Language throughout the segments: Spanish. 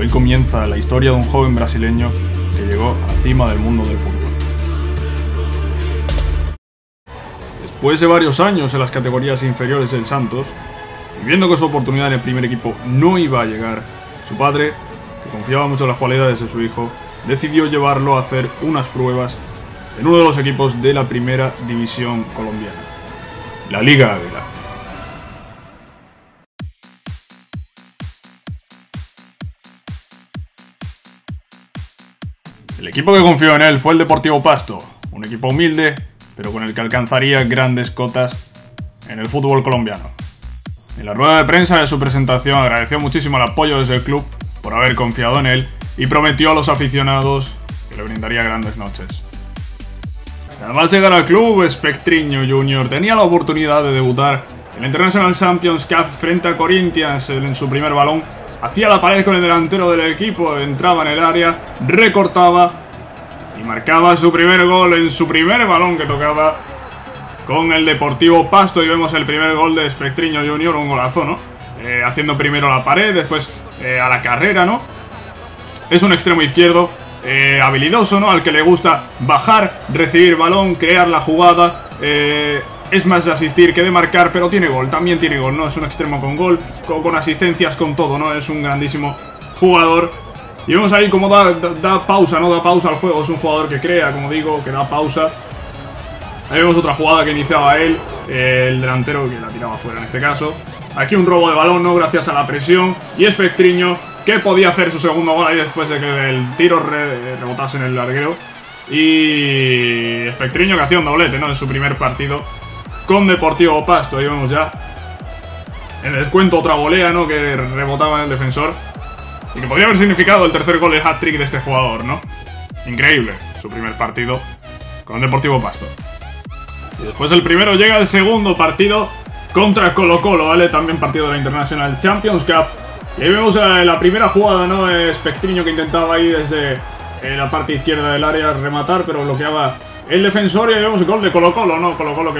Hoy comienza la historia de un joven brasileño que llegó a la cima del mundo del fútbol. Después de varios años en las categorías inferiores del Santos, y viendo que su oportunidad en el primer equipo no iba a llegar, su padre, que confiaba mucho en las cualidades de su hijo, decidió llevarlo a hacer unas pruebas en uno de los equipos de la primera división colombiana, la Liga Águila. El equipo que confió en él fue el Deportivo Pasto, un equipo humilde, pero con el que alcanzaría grandes cotas en el fútbol colombiano. En la rueda de prensa de su presentación agradeció muchísimo el apoyo desde el club por haber confiado en él y prometió a los aficionados que le brindaría grandes noches. Además de llegar al club, Espectrinho Junior tenía la oportunidad de debutar en la International Champions Cup frente a Corinthians en su primer balón. Hacía la pared con el delantero del equipo, entraba en el área, recortaba y marcaba su primer gol en su primer balón que tocaba con el Deportivo Pasto. Y vemos el primer gol de Espectrinho Junior, un golazo, ¿no? Haciendo primero la pared, después a la carrera, ¿no? Es un extremo izquierdo habilidoso, ¿no? Al que le gusta bajar, recibir balón, crear la jugada. Es más de asistir que de marcar, pero tiene gol, también tiene gol, ¿no? Es un extremo con gol, con asistencias, con todo, ¿no? Es un grandísimo jugador. Y vemos ahí cómo da pausa, ¿no? Da pausa al juego, es un jugador que crea, como digo, que da pausa. Ahí vemos otra jugada que iniciaba él, el delantero que la tiraba fuera en este caso. Aquí un robo de balón, ¿no? Gracias a la presión. Y Espectrinho, que podía hacer su segundo gol ahí después de que el tiro rebotase en el larguero. Y Espectrinho que hacía un doblete, ¿no? En su primer partido con Deportivo Pasto. Ahí vemos ya en el descuento otra volea, ¿no? Que rebotaba en el defensor y que podría haber significado el tercer gol de hat-trick de este jugador, ¿no? Increíble su primer partido con Deportivo Pasto. Y después el primero llega el segundo partido contra Colo-Colo, ¿vale? También partido de la International Champions Cup. Y ahí vemos la primera jugada, ¿no? Espectrinho que intentaba ahí desde la parte izquierda del área rematar, pero bloqueaba el defensor. Y ahí vemos el gol de Colo-Colo, ¿no? Colo-Colo que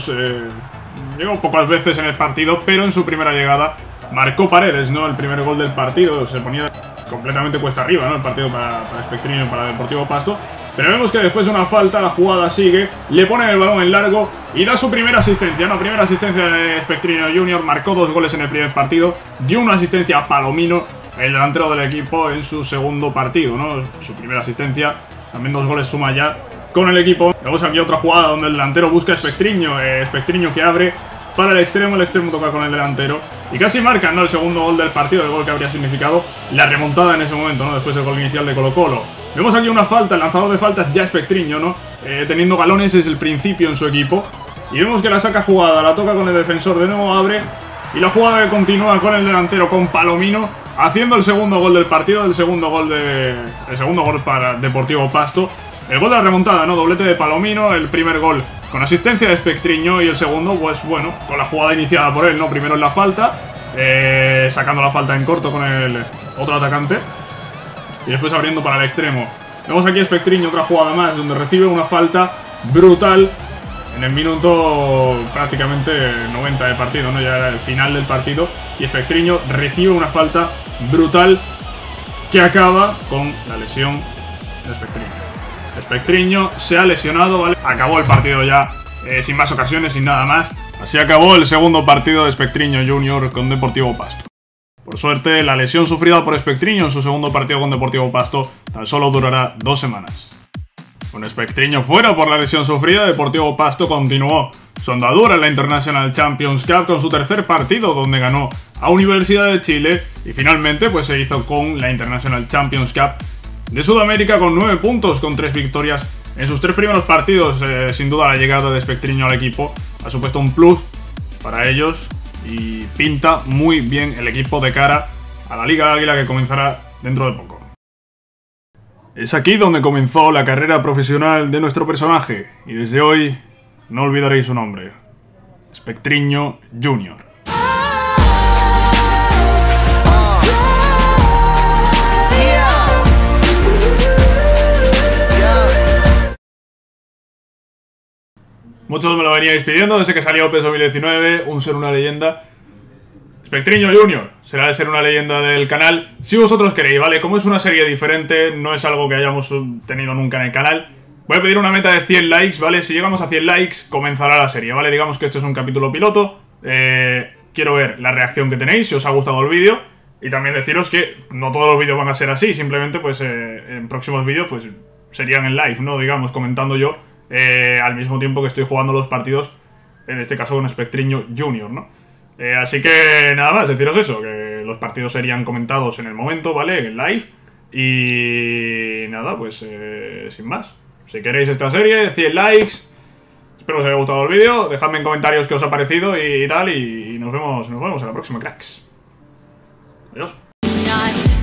llegó pocas veces en el partido, pero en su primera llegada marcó Paredes, ¿no? El primer gol del partido. Se ponía completamente cuesta arriba, ¿no? El partido para Espectrinho y para Deportivo Pasto. Pero vemos que después de una falta la jugada sigue, le ponen el balón en largo y da su primera asistencia, ¿no? Primera asistencia de Espectrinho Junior, marcó 2 goles en el primer partido, dio una asistencia a Palomino, el delantero del equipo, en su segundo partido, ¿no? Su primera asistencia, también 2 goles suma ya con el equipo. Vemos aquí otra jugada donde el delantero busca a Espectrinho, Espectrinho que abre para el extremo toca con el delantero y casi marca, ¿no? El segundo gol del partido, el gol que habría significado la remontada en ese momento, ¿no? Después del gol inicial de Colo-Colo. Vemos aquí una falta, el lanzador de faltas ya Espectrinho, ¿no? Teniendo galones desde el principio en su equipo. Y vemos que la saca jugada, la toca con el defensor, de nuevo abre. Y la jugada que continúa con el delantero, con Palomino, haciendo el segundo gol del partido, el segundo gol para Deportivo Pasto. El gol de la remontada, ¿no? Doblete de Palomino, el primer gol con asistencia de Espectrinho y el segundo, pues bueno, con la jugada iniciada por él, ¿no? Primero en la falta, sacando la falta en corto con el otro atacante. Y después abriendo para el extremo. Vemos aquí a Espectrinho, otra jugada más, donde recibe una falta brutal en el minuto prácticamente 90 de partido, ¿no? Ya era el final del partido. Y Espectrinho recibe una falta brutal que acaba con la lesión de Espectrinho. Espectrinho se ha lesionado, ¿vale? Acabó el partido ya sin más ocasiones, sin nada más. Así acabó el segundo partido de Espectrinho Junior con Deportivo Pasto. Por suerte, la lesión sufrida por Espectrinho en su segundo partido con Deportivo Pasto tan solo durará 2 semanas. Con Espectrinho fuera por la lesión sufrida, Deportivo Pasto continuó su andadura en la International Champions Cup con su tercer partido, donde ganó a Universidad de Chile y finalmente pues se hizo con la International Champions Cup de Sudamérica con 9 puntos, con 3 victorias en sus 3 primeros partidos. Sin duda la llegada de Espectrinho al equipo ha supuesto un plus para ellos y pinta muy bien el equipo de cara a la Liga Águila que comenzará dentro de poco. Es aquí donde comenzó la carrera profesional de nuestro personaje y desde hoy no olvidaréis su nombre: Espectrinho Junior. Muchos me lo veníais pidiendo desde que salió PES 2019, un ser una leyenda. Spectriño Junior será de ser una leyenda del canal, si vosotros queréis, ¿vale? Como es una serie diferente, no es algo que hayamos tenido nunca en el canal, voy a pedir una meta de 100 likes, ¿vale? Si llegamos a 100 likes, comenzará la serie, ¿vale? Digamos que esto es un capítulo piloto, quiero ver la reacción que tenéis, si os ha gustado el vídeo, y también deciros que no todos los vídeos van a ser así, simplemente pues en próximos vídeos pues serían en live, ¿no? Digamos, comentando yo al mismo tiempo que estoy jugando los partidos, en este caso con Spectriño Junior, ¿no? Así que nada más, deciros eso, que los partidos serían comentados en el momento, ¿vale? En live. Y nada, pues sin más. Si queréis esta serie, 100 likes. Espero que os haya gustado el vídeo. Dejadme en comentarios qué os ha parecido y tal. Y nos vemos en la próxima, cracks. Adiós.